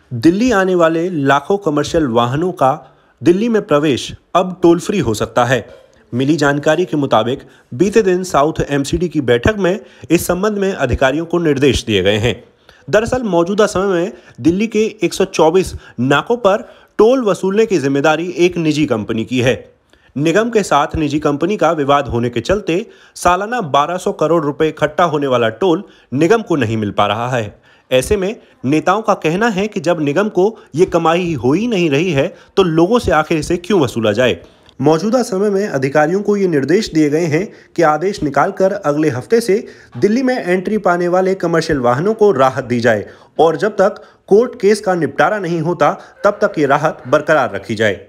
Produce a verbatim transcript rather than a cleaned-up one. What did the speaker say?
दिल्ली आने वाले लाखों कमर्शियल वाहनों का दिल्ली में प्रवेश अब टोल फ्री हो सकता है। मिली जानकारी के मुताबिक बीते दिन साउथ एमसीडी की बैठक में इस संबंध में अधिकारियों को निर्देश दिए गए हैं। दरअसल मौजूदा समय में दिल्ली के एक सौ चौबीस नाकों पर टोल वसूलने की जिम्मेदारी एक निजी कंपनी की है। निगम के साथ निजी कंपनी का विवाद होने के चलते सालाना बारह सौ करोड़ रुपए इकट्ठा होने वाला टोल निगम को नहीं मिल पा रहा है। ऐसे में नेताओं का कहना है कि जब निगम को ये कमाई हो ही नहीं रही है तो लोगों से आखिर इसे क्यों वसूला जाए। मौजूदा समय में अधिकारियों को ये निर्देश दिए गए हैं कि आदेश निकालकर अगले हफ्ते से दिल्ली में एंट्री पाने वाले कमर्शियल वाहनों को राहत दी जाए और जब तक कोर्ट केस का निपटारा नहीं होता तब तक ये राहत बरकरार रखी जाए।